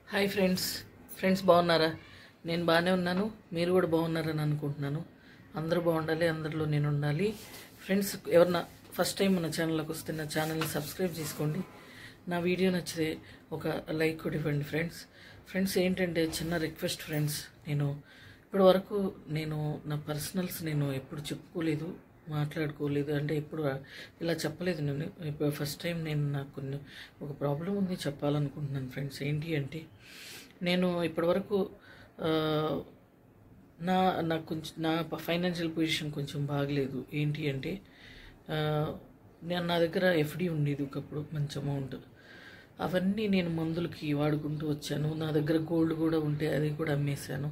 Hi friends బాగున్నారా? నేను బాగానే ఉన్నాను. మీరు కూడా బాగున్నారని అనుకుంటున్నాను. అందరూ బాగుండాలి, అందరిలో నేను ఉండాలి. ఫ్రెండ్స్, ఎవరన్నా ఫస్ట్ టైం మన ఛానల్లోకి వస్తే నా ఛానల్ని సబ్స్క్రైబ్ చేసుకోండి. నా వీడియో నచ్చితే ఒక లైక్ కూడా ఇవ్వండి. ఫ్రెండ్స్ ఏంటంటే చిన్న రిక్వెస్ట్ ఫ్రెండ్స్, ఇప్పటి వరకు నా పర్సనల్స్ ఎప్పుడు చెప్పుకోలేదు, మాట్లాడుకోలేదు. అంటే ఎప్పుడు ఇలా చెప్పలేదు. ఇప్పుడు ఫస్ట్ టైం నాకు ఒక ప్రాబ్లం ఉంది చెప్పాలనుకుంటున్నాను ఫ్రెండ్స్. ఏంటి అంటే ఇప్పటివరకు నాకు కొంచెం నా ఫైనాన్షియల్ పొజిషన్ కొంచెం బాగలేదు. ఏంటి అంటే నా దగ్గర ఎఫ్డి ఉండేది ఒకప్పుడు, మంచి అమౌంట్. అవన్నీ నేను మందులకి వాడుకుంటూ వచ్చాను. నా దగ్గర గోల్డ్ కూడా ఉంటే అది కూడా అమ్మేశాను.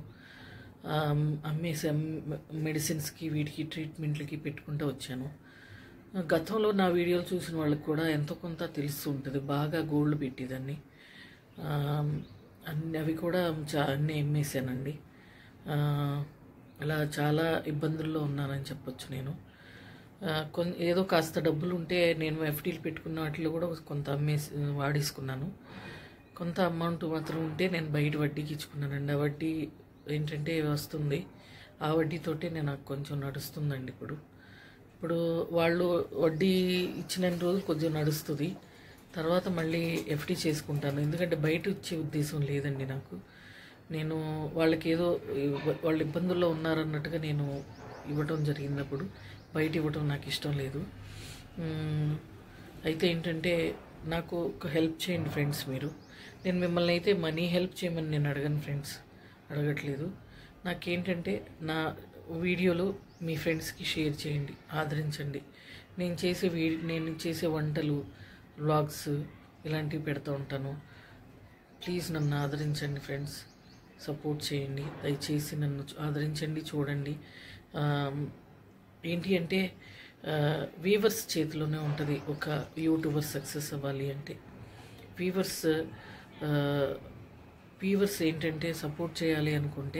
మెడిసిన్స్కి వీటికి ట్రీట్మెంట్లకి పెట్టుకుంటూ వచ్చాను. గతంలో నా వీడియోలు చూసిన వాళ్ళకి కూడా ఎంతో కొంత తెలుస్తూ ఉంటుంది. బాగా గోల్డ్ పెట్టేదాన్ని. అవి కూడా అన్నీ అమ్మేశానండి. అలా చాలా ఇబ్బందుల్లో ఉన్నానని చెప్పొచ్చు. ఏదో కాస్త డబ్బులు ఉంటే నేను ఎఫ్డీలు పెట్టుకున్న వాటిలో కూడా కొంత వాడేసుకున్నాను. కొంత అమౌంట్ మాత్రం ఉంటే నేను బయట వడ్డీకి ఇచ్చుకున్నానండి. ఆ వడ్డీ ఏంటంటే వస్తుంది. ఆ వడ్డీతోటే నాకు కొంచెం నడుస్తుందండి. ఇప్పుడు వాళ్ళు వడ్డీ ఇచ్చిన రోజులు కొంచెం నడుస్తుంది. తర్వాత మళ్ళీ ఎఫ్డీ చేసుకుంటాను. ఎందుకంటే బయట ఇచ్చే ఉద్దేశం లేదండి నాకు. వాళ్ళకి ఏదో వాళ్ళు ఇబ్బందుల్లో ఉన్నారన్నట్టుగా ఇవ్వటం జరిగినప్పుడు బయట ఇవ్వటం నాకు ఇష్టం లేదు. అయితే ఏంటంటే నాకు ఒక హెల్ప్ చేయండి ఫ్రెండ్స్. నేను మిమ్మల్ని అయితే మనీ హెల్ప్ చేయమని నేను అడగను ఫ్రెండ్స్, అడగట్లేదు. నాకేంటంటే నా వీడియోలు మీ ఫ్రెండ్స్కి షేర్ చేయండి, ఆదరించండి. నేను చేసే వంటలు, వ్లాగ్స్ ఇలాంటివి పెడుతూ ఉంటాను. ప్లీజ్ నన్ను ఆదరించండి ఫ్రెండ్స్, సపోర్ట్ చేయండి. దయచేసి నన్ను ఆదరించండి, చూడండి. ఏంటి అంటే వీవర్స్ చేతిలోనే ఉంటుంది ఒక యూట్యూబర్ సక్సెస్ అవ్వాలి అంటే. వీవర్స్ ఏంటంటే సపోర్ట్ చేయాలి అనుకుంటే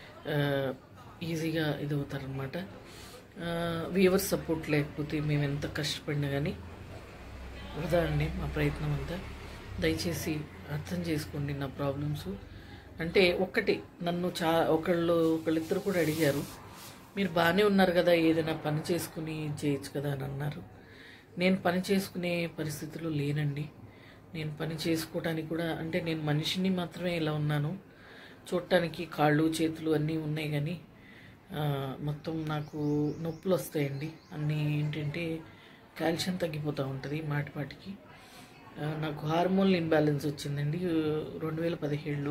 ఈజీగా ఇది అవుతారనమాట. వీవర్స్ సపోర్ట్ లేకపోతే మేము ఎంత కష్టపడినా కానీ వృధా అండి మా ప్రయత్నం అంతా. దయచేసి అర్థం చేసుకోండి నా ప్రాబ్లమ్స్. అంటే నన్ను ఒకళ్ళిద్దరు కూడా అడిగారు, మీరు బాగానే ఉన్నారు కదా, ఏదైనా పని చేసుకుని చేయొచ్చు కదా అని అన్నారు. నేను పని చేసుకునే పరిస్థితుల్లో లేనండి. నేను పని చేసుకోవడానికి కూడా అంటే నేను మనిషిని మాత్రమే ఇలా ఉన్నాను. చూడటానికి కాళ్ళు చేతులు అన్నీ ఉన్నాయి కానీ మొత్తం నాకు నొప్పులు వస్తాయండి. అన్నీ ఏంటంటే కాల్షియం తగ్గిపోతూ ఉంటుంది మాటికి. నాకు హార్మోన్ ఇంబ్యాలెన్స్ వచ్చిందండి 2017లో.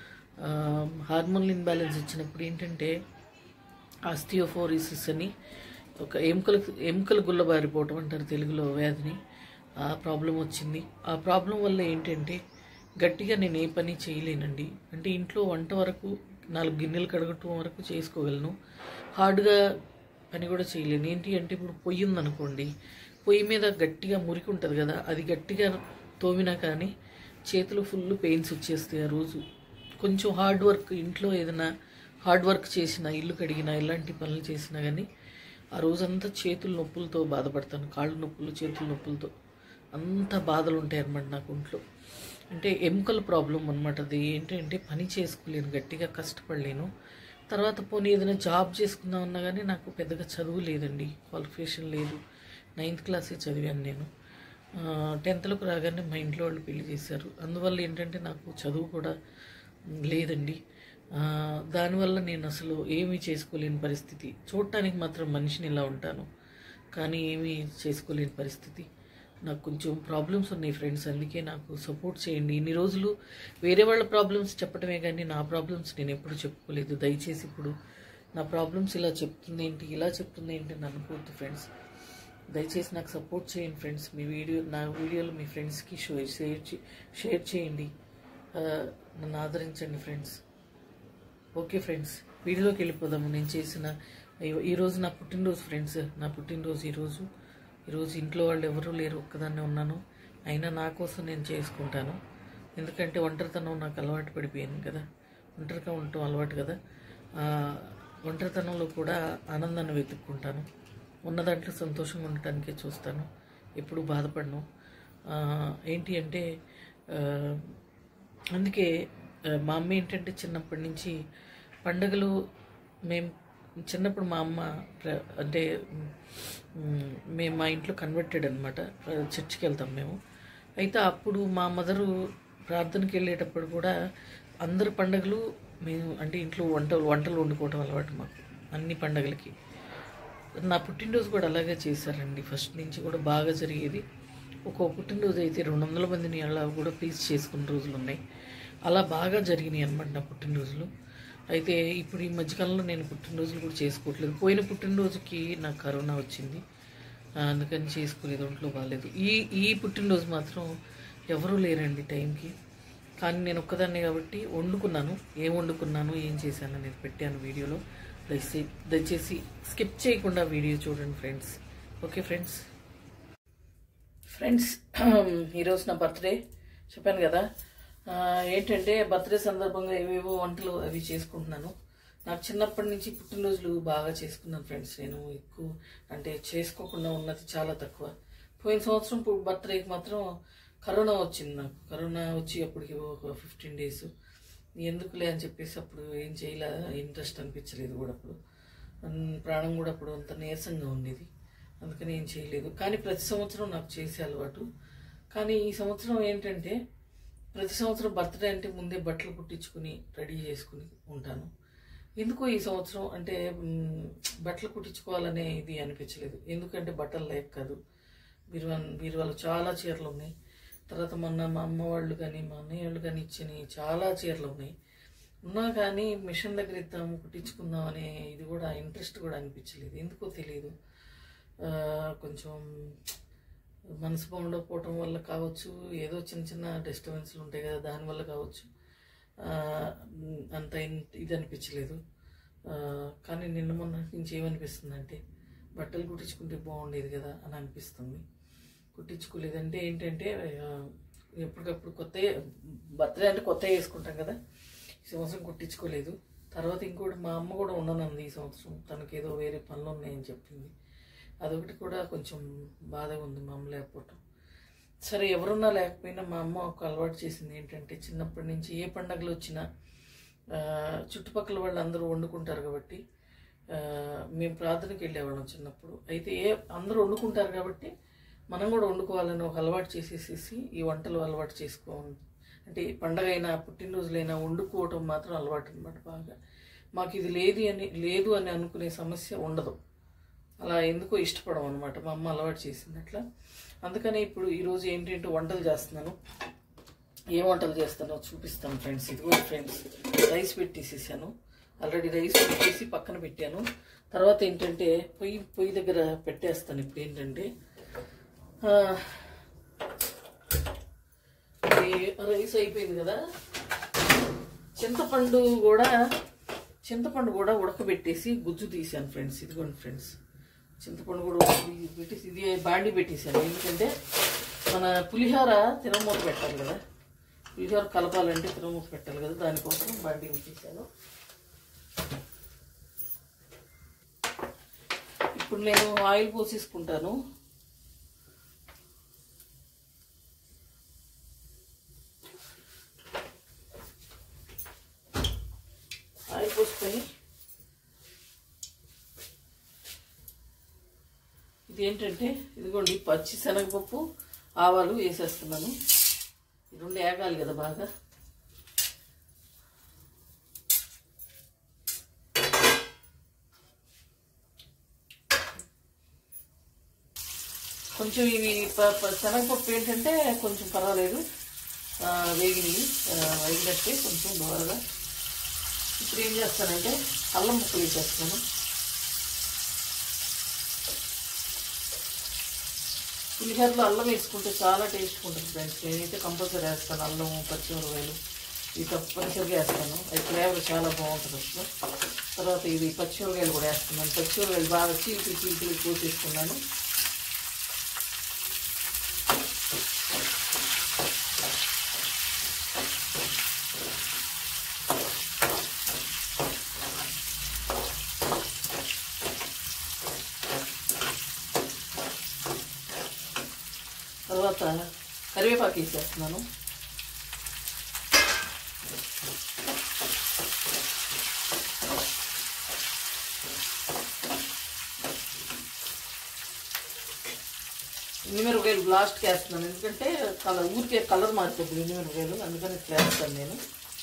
హార్మోన్ ఇంబ్యాలెన్స్ వచ్చినప్పుడు ఏంటంటే ఆస్టియోపోరోసిస్ అని ఒక ఎముకలు గుల్లబారిపోవటం అంటారు తెలుగులో వ్యాధిని. ఆ ప్రాబ్లం వచ్చింది. ఆ ప్రాబ్లం వల్ల ఏంటంటే గట్టిగా నేను ఏ పని చేయలేనండి. అంటే ఇంట్లో వంట వరకు 4 గిన్నెలు కడగటం వరకు చేసుకోగలను, హార్డ్గా పని కూడా చేయలేను. ఏంటి అంటే ఇప్పుడు పొయ్యి ఉందనుకోండి, పొయ్యి మీద గట్టిగా మురికి ఉంటుంది కదా, అది గట్టిగా తోమినా కానీ చేతులు ఫుల్ పెయిన్స్ వచ్చేస్తాయి. ఆ రోజు కొంచెం హార్డ్ వర్క్, ఇంట్లో ఏదైనా హార్డ్ వర్క్ చేసినా, ఇల్లు కడిగినా, ఇలాంటి పనులు చేసినా కానీ ఆ రోజంతా చేతుల నొప్పులతో బాధపడతాను. కాళ్ళు నొప్పులు, చేతుల నొప్పులతో అంత బాధలు ఉంటాయి అన్నమాట నాకు ఒంట్లో. అంటే ఎముకల ప్రాబ్లం అనమాట. అది ఏంటంటే పని చేసుకోలేను, గట్టిగా కష్టపడలేను. తర్వాత పోనీ ఏదైనా జాబ్ చేసుకుందామన్నా కానీ నాకు పెద్దగా చదువు లేదండి, క్వాలిఫికేషన్ లేదు. 9th క్లాసే చదివాను నేను. 10thలోకి రాగానే మా ఇంట్లో వాళ్ళు పెళ్లి చేశారు. అందువల్ల ఏంటంటే నాకు చదువు కూడా లేదండి. దానివల్ల నేను అసలు ఏమీ చేసుకోలేని పరిస్థితి. చూడటానికి మాత్రం మనిషిని ఇలా ఉంటాను, కానీ ఏమీ చేసుకోలేని పరిస్థితి. నాకు కొంచెం ప్రాబ్లమ్స్ ఉన్నాయి ఫ్రెండ్స్. అందుకే నాకు సపోర్ట్ చేయండి. ఇన్ని రోజులు వేరే వాళ్ళ ప్రాబ్లమ్స్ చెప్పడమే కానీ నా ప్రాబ్లమ్స్ నేను ఎప్పుడు చెప్పుకోలేదు. దయచేసి ఇప్పుడు నా ప్రాబ్లమ్స్ ఇలా చెప్తుంది ఏంటి అని అనుకోవద్దు ఫ్రెండ్స్. దయచేసి నాకు సపోర్ట్ చేయండి ఫ్రెండ్స్. నా వీడియోలు మీ ఫ్రెండ్స్కి షేర్ చేయండి. నన్ను ఆదరించండి ఫ్రెండ్స్. ఓకే ఫ్రెండ్స్, వీడియోలోకి వెళ్ళిపోదాము. నేను చేసిన ఈరోజు నా పుట్టినరోజు ఫ్రెండ్స్. నా పుట్టినరోజు ఈరోజు ఇంట్లో వాళ్ళు ఎవరూ లేరు, ఒక్కదాన్నే ఉన్నాను. అయినా నా కోసం నేను చేసుకుంటాను. ఎందుకంటే ఒంటరితనం నాకు అలవాటు పడిపోయింది కదా, ఒంటరిగా ఉండటం అలవాటు కదా. ఒంటరితనంలో కూడా ఆనందాన్ని వెతుక్కుంటాను. ఉన్న దాంట్లో సంతోషంగా ఉండటానికే చూస్తాను, ఎప్పుడు బాధపడను. ఏంటి అంటే అందుకే మా అమ్మ ఏంటంటే చిన్నప్పటి నుంచి పండుగలు మేము చిన్నప్పుడు మా అమ్మ అంటే మేము మా ఇంట్లో కన్వర్టెడ్ అనమాట, చర్చికి వెళ్తాం మేము. అయితే అప్పుడు మా మదరు ప్రార్థనకి వెళ్ళేటప్పుడు కూడా అందరు పండుగలు మేము అంటే ఇంట్లో వంటలు వండుకోవడం అలవాటు మాకు అన్ని పండుగలకి. నా పుట్టినరోజు కూడా అలాగే చేశారండి. ఫస్ట్ నుంచి కూడా బాగా జరిగేది. ఒక్కో పుట్టినరోజు అయితే 200 మందిని అలా కూడా పీస్ చేసుకున్న రోజులు ఉన్నాయి. అలా బాగా జరిగినాయి అనమాట నా పుట్టినరోజులు. అయితే ఇప్పుడు ఈ మధ్యకాలంలో నేను పుట్టినరోజులు కూడా చేసుకోవట్లేదు. పోయిన పుట్టినరోజుకి నాకు కరోనా వచ్చింది, అందుకని చేసుకోలేదు, ఒంట్లో బాగాలేదు. ఈ పుట్టినరోజు మాత్రం ఎవరూ లేరండి టైంకి. కానీ నేను ఒక్కదాన్నే కాబట్టి వండుకున్నాను. ఏం వండుకున్నాను, ఏం చేశాను అనేది పెట్టాను వీడియోలో. దయచేసి స్కిప్ చేయకుండా వీడియో చూడండి ఫ్రెండ్స్. ఓకే ఫ్రెండ్స్, ఈరోజు నా బర్త్డే చెప్పాను కదా. ఏంటంటే బర్త్డే సందర్భంగా ఏవేవో వంటలు అవి చేసుకుంటున్నాను. నాకు చిన్నప్పటి నుంచి పుట్టినరోజులు బాగా చేసుకున్నాను ఫ్రెండ్స్. నేను ఎక్కువ అంటే చేసుకోకుండా ఉన్నది చాలా తక్కువ. పోయిన సంవత్సరం బర్త్డేకి మాత్రం కరోనా వచ్చింది. నాకు కరోనా వచ్చి అప్పటికి ఒక 15 days. ఎందుకులే అని చెప్పేసి అప్పుడు ఏం చేయలే, ఇంట్రెస్ట్ అనిపించలేదు కూడా. అప్పుడు ప్రాణం కూడా అప్పుడు అంత నీరసంగా ఉండేది, అందుకని ఏం చేయలేదు. కానీ ప్రతి సంవత్సరం నాకు చేసే అలవాటు. కానీ ఈ సంవత్సరం ఏంటంటే ప్రతి సంవత్సరం బర్త్డే అంటే ముందే బట్టలు కుట్టించుకుని రెడీ చేసుకుని ఉంటాను. ఎందుకో ఈ సంవత్సరం అంటే బట్టలు కుట్టించుకోవాలనే ఇది అనిపించలేదు. ఎందుకంటే బట్టలు లేక కాదు, బీరువాలో చాలా చీరలు ఉన్నాయి. తర్వాత మొన్న మా అమ్మ వాళ్ళు కానీ మా అన్నయ్య వాళ్ళు కానీ ఇచ్చినవి చాలా చీరలు ఉన్నా కానీ మిషన్ దగ్గర ఇద్దాము కుట్టించుకుందాం అనే ఇది కూడా ఇంట్రెస్ట్ కూడా అనిపించలేదు. ఎందుకో తెలియదు, కొంచెం మనసు బాగుండకపోవటం వల్ల కావచ్చు, ఏదో చిన్న చిన్న డిస్టర్బెన్స్లు ఉంటాయి కదా, దానివల్ల కావచ్చు, అంత ఇది అనిపించలేదు. కానీ నిన్న మొన్న నుంచి ఏమనిపిస్తుంది అంటే బట్టలు కుట్టించుకుంటే బాగుండేది కదా అని అనిపిస్తుంది. కుట్టించుకోలేదంటే ఏంటంటే ఎప్పటికప్పుడు కొత్త బర్త్డే అంటే కొత్త వేసుకుంటాం కదా, ఈ సంవత్సరం కుట్టించుకోలేదు. తర్వాత ఇంకోటి మా అమ్మ కూడా ఉండనుంది ఈ సంవత్సరం, తనకేదో వేరే పనులు ఉన్నాయని చెప్పింది. అదొకటి కూడా కొంచెం బాధగా ఉంది మా అమ్మ లేకపోవటం. సరే ఎవరున్నా లేకపోయినా మా అమ్మ ఒక అలవాటు చేసింది ఏంటంటే చిన్నప్పటి నుంచి ఏ పండగలు వచ్చినా చుట్టుపక్కల వాళ్ళు అందరూ వండుకుంటారు కాబట్టి మేము ప్రార్థనకి వెళ్ళేవాళ్ళం చిన్నప్పుడు. అయితే అందరూ వండుకుంటారు కాబట్టి మనం కూడా వండుకోవాలని ఒక అలవాటు చేసేసేసి ఈ వంటలు అలవాటు చేసుకోవాలి. అంటే పండగ అయినా పుట్టినరోజులైనా వండుకోవటం మాత్రం అలవాటు అనమాట బాగా. మాకు ఇది లేదు అని అనుకునే సమస్య ఉండదు. అలా ఎందుకో ఇష్టపడం అనమాట, మా అమ్మ అలవాటు చేసింది అట్లా. అందుకని ఇప్పుడు ఈరోజు ఏంటంటే వంటలు చేస్తున్నాను. ఏ వంటలు చేస్తానో చూపిస్తాను ఫ్రెండ్స్. ఇదిగో ఫ్రెండ్స్, రైస్ పెట్టేసేసాను. ఆల్రెడీ రైస్ పెట్టేసి పక్కన పెట్టాను. తర్వాత ఏంటంటే పొయ్యి దగ్గర పెట్టేస్తాను. ఇప్పుడు ఏంటంటే రైస్ అయిపోయింది కదా, చింతపండు కూడా ఉడకబెట్టేసి గుజ్జు తీసాను ఫ్రెండ్స్. ఇదిగోండి ఫ్రెండ్స్, చింతపండు కూడా పెట్టేసి ఇది బాండి పెట్టేసాను. ఎందుకంటే మన పులిహోర తిరమూత పెట్టాలి కదా, పులిహోర కలపాలంటే తిరమూత పెట్టాలి కదా, దానికోసం బాండి పెట్టేసాను. ఇప్పుడు నేను ఆయిల్ పోసేసుకుంటాను. ఆయిల్ పోసుకొని ఇదేంటంటే ఇదిగోండి పచ్చి శనగపప్పు ఆవాలు వేసేస్తున్నాను. ఈ రెండు వేగాలి కదా బాగా. కొంచెం ఇవి శనగపప్పు ఏంటంటే కొంచెం పర్వాలేదు, వేగినట్టే కొంచెం బాగా. ఇప్పుడు ఏం చేస్తానంటే అల్లం ముక్కలు వేసేస్తాను. పులిహోరలో అల్లం వేసుకుంటే చాలా టేస్ట్గా ఉంటుంది ఫ్రెండ్స్. నేనైతే కంపల్సరీ వేస్తాను. అల్లం, పచ్చిమిరపకాయలు ఇవి తప్పనిసరిగా వేస్తాను. అది ఫ్లేవర్ చాలా బాగుంటుంది అసలు. తర్వాత ఇది పచ్చిమిరపకాయలు కూడా వేస్తున్నాను. పచ్చిమిరపకాయలు బాగా చీల్చి పోసేసుకున్నాను. తర్వాత కరివేపాకు వేసేస్తున్నాను. ఎండుమిరపకాయలు లాస్ట్కి వేస్తున్నాను, ఎందుకంటే ఊరికే కలర్ మారిపోతుంది ఎండుమిరపకాయలు, అందుకని ఇట్లా వేస్తాను నేను.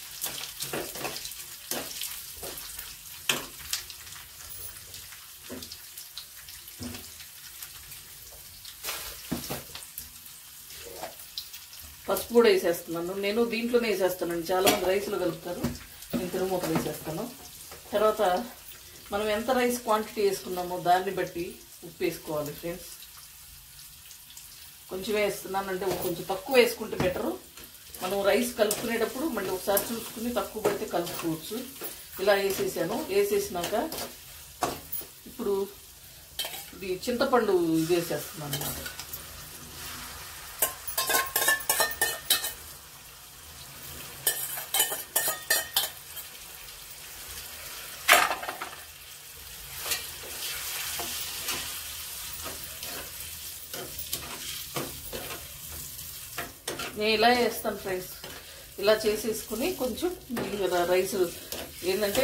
పసుపు కూడా వేసేస్తున్నాను, నేను దీంట్లోనే వేసేస్తానండి. చాలామంది రైస్లో కలుపుతారు, నేను తిరుమూతలు వేసేస్తాను. తర్వాత మనం ఎంత రైస్ క్వాంటిటీ వేసుకున్నామో దాన్ని బట్టి ఉప్పు వేసుకోవాలి ఫ్రెండ్స్. కొంచెం వేస్తున్నానంటే కొంచెం తక్కువ వేసుకుంటే బెటరు. మనం రైస్ కలుపుకునేటప్పుడు మళ్ళీ ఒకసారి చూసుకుని తక్కువ పడితే కలుపుకోవచ్చు. ఇలా వేసేసాను. వేసేసినాక ఇప్పుడు ఇది చింతపండు ఇది వేసేస్తున్నాను అన్నమాట. నేను ఇలా వేస్తాను ఫ్రెండ్స్. ఇలా చేసేసుకుని కొంచెం రైస్ ఏంటంటే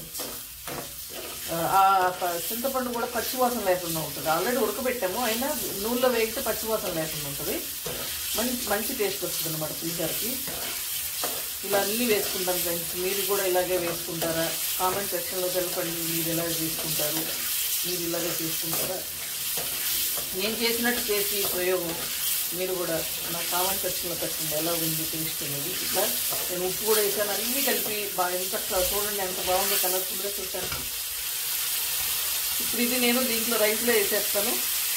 చింతపండు కూడా పచ్చివాసన లేకుండా ఉంటుంది. ఆల్రెడీ ఉడకబెట్టాము, అయినా నూనెలో వేగితే పచ్చివాసన లేకుండా ఉంటుంది. మంచి టేస్ట్ వస్తుంది అన్నమాట పులిహోరకి. ఇలా అన్నీ వేసుకుంటాను ఫ్రెండ్స్. మీరు కూడా ఇలాగే వేసుకుంటారా? కామెంట్ సెక్షన్లో తెలపండి, మీరు ఎలా చేసుకుంటారు, మీరు ఇలాగే చేసుకుంటారా? నేను చేసినట్టు చేసి ప్రయోగం మీరు కూడా నా కామెంట్ సెక్షన్లో పెట్టండి, ఎలా ఉంది టేస్ట్ అనేది. ఇట్లా నేను ఉప్పు కూడా వేసాను, అన్నీ కలిపి బాగా ఎంత చూడండి ఎంత బాగుందో కలర్ఫుల్గా చూసాను. ఇప్పుడు ఇది నేను దీంట్లో రైస్లో వేసేస్తాను.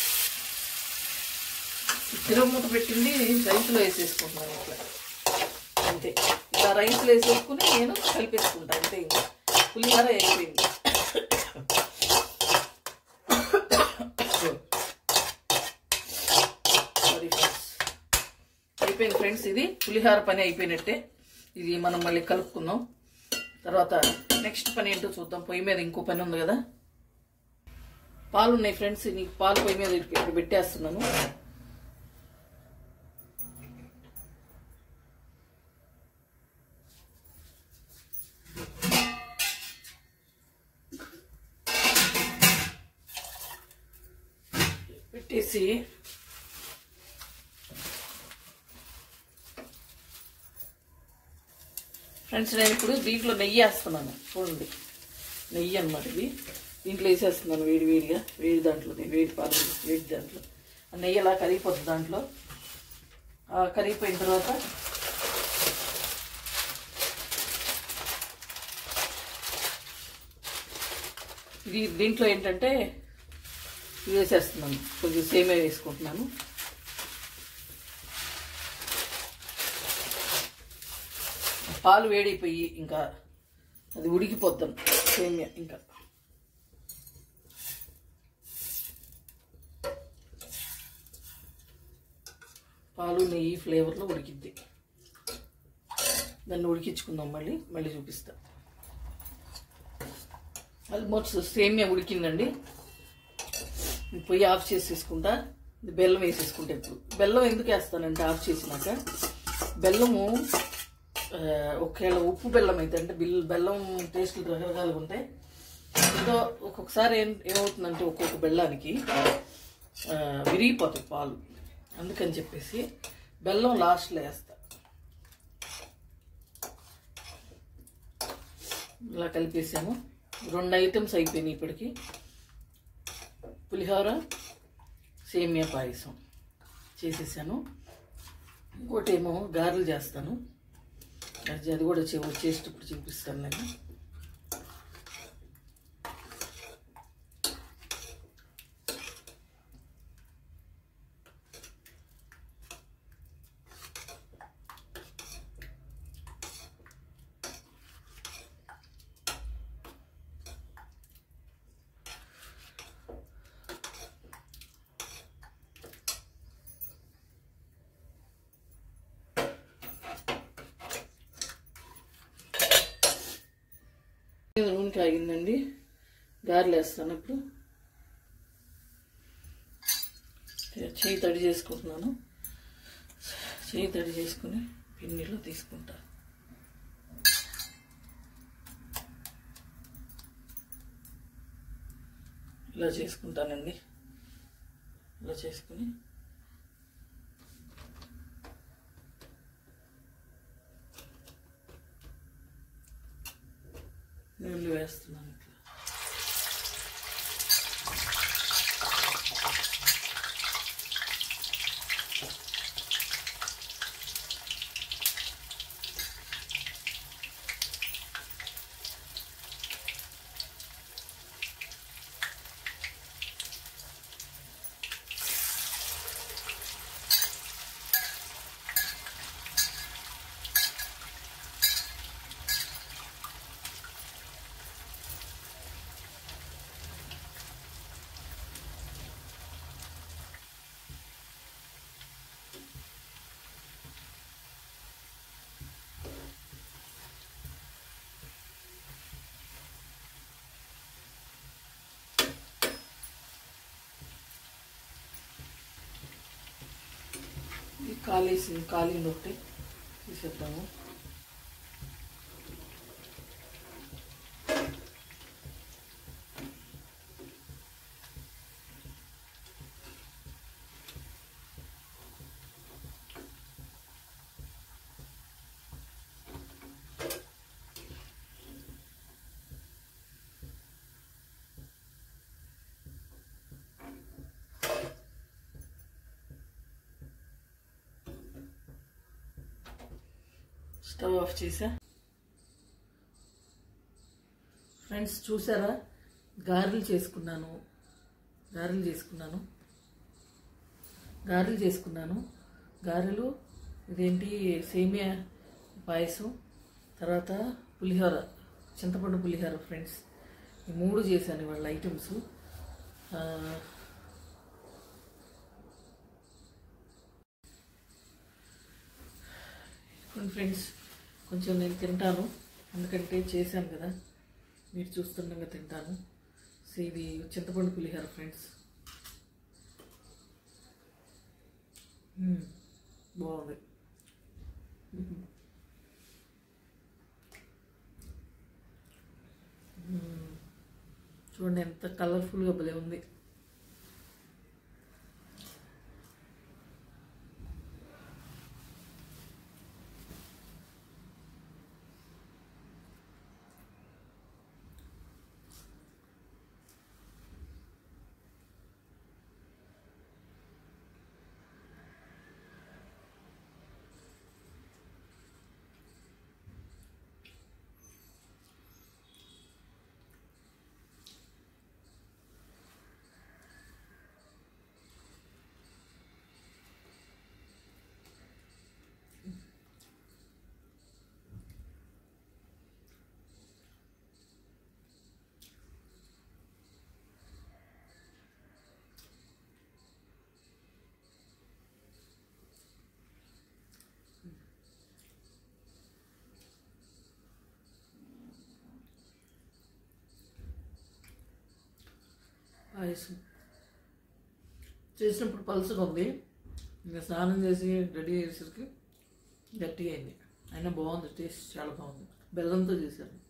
తిరుమూత పెట్టింది రైస్లో వేసేసుకుంటున్నాను ఇట్లా, అంతే. ఇలా రైస్లో వేసేసుకుని నేను కలిపేసుకుంటాను, అంతే. ఇంకా పులిహోర అయిపోయింది. అయిపోయింది ఫ్రెండ్స్, ఇది పులిహోర పని అయిపోయినట్టే. ఇది మనం మళ్ళీ కలుపుకుందాం. తర్వాత నెక్స్ట్ పని ఏంటో చూద్దాం. పొయ్యి మీద ఇంకో పని ఉంది కదా. పాలు ఉన్నాయి ఫ్రెండ్స్, నీకు పాలు పొయ్యి మీద ఇక్కడ పెట్టేస్తున్నాను. పెట్టేసి ఫ్రెండ్స్ నేను ఇప్పుడు దీంట్లో నెయ్యి వేస్తున్నాను. చూడండి, నెయ్యి అన్నమాట ఇది. దీంట్లో వేసేస్తున్నాను వేడిగా, దాంట్లో వేడి పాలు వేడి దాంట్లో ఆ నెయ్యి అలా కరిగిపోతుంది. దాంట్లో కరిగిపోయిన తర్వాత ఇది దీంట్లో ఏంటంటే వేసేస్తున్నాను, కొంచెం సేమే వేసుకుంటున్నాను. పాలు వేడిపోయి ఇంకా అది ఉడికిపోతాను సేమియా. ఇంకా పాలు నెయ్యి ఫ్లేవర్లో ఉడికిద్ది. దాన్ని ఉడికించుకుందాం, మళ్ళీ చూపిస్తా. ఆల్మోస్ట్ సేమియా ఉడికిందండి. పొయ్యి ఆఫ్ చేసేసుకుంటా. బెల్లం వేసేసుకుంటా. ఇప్పుడు బెల్లం ఎందుకు వేస్తానంటే ఆఫ్ చేసినాక బెల్లము ఒకవేళ ఉప్పు బెల్లం అయితే అంటే బెల్లం టేస్ట్లు రకరకాలుగా ఉంటాయి. ఇంకా ఒక్కొక్కసారి ఏమవుతుందంటే ఒక్కొక్క బెల్లానికి విరిగిపోతాయి పాలు, అందుకని చెప్పేసి బెల్లం లాస్ట్లో వేస్తా. ఇలా కలిపేసాము. 2 ఐటమ్స్ అయిపోయినాయి ఇప్పటికి. పులిహోర, సేమియా పాయసం చేసేసాను. ఇంకోటేమో గారెలు చేస్తాను, అది కూడా చేసేటప్పుడు చూపిస్తాను నేను. నూనె కాగిందండి, గారెలు వేస్తాను. ఇప్పుడు చేయి తడి చేసుకుంటున్నాను. చేయి తడి చేసుకుని పిండిలో తీసుకుంటా. ఇలా చేసుకుంటానండి. ఇలా చేసుకుని నీళ్ళు వేస్తున్నాను. ఇట్లా కాలింది ఒకటి తీసేద్దాము. స్టవ్ ఆఫ్ చేసా. ఫ్రెండ్స్ చూసారా, గారెలు చేసుకున్నాను. గారెలు ఇదేంటి సేమియా పాయసం, తర్వాత పులిహోర, చింతపండు పులిహోర. ఫ్రెండ్స్ ఈ 3 చేశాను ఇవాళ ఐటమ్స్. ఫ్రెండ్స్ కొంచెం నేను తింటాను, ఎందుకంటే చేశాను కదా, మీరు చూస్తుండగా తింటాను. సో ఇది చింతపండు పులిహోర ఫ్రెండ్స్. బాగుంది. చూడండి ఎంత కలర్ఫుల్గా భలే ఉంది. పాయసం చేసినప్పుడు పలుసుగా ఉంది, ఇంకా స్నానం చేసి రెడీ అయ్యేసరికి గట్టిగా అయింది. అయినా బాగుంది, టేస్ట్ చాలా బాగుంది. బెల్లంతో చేశాను.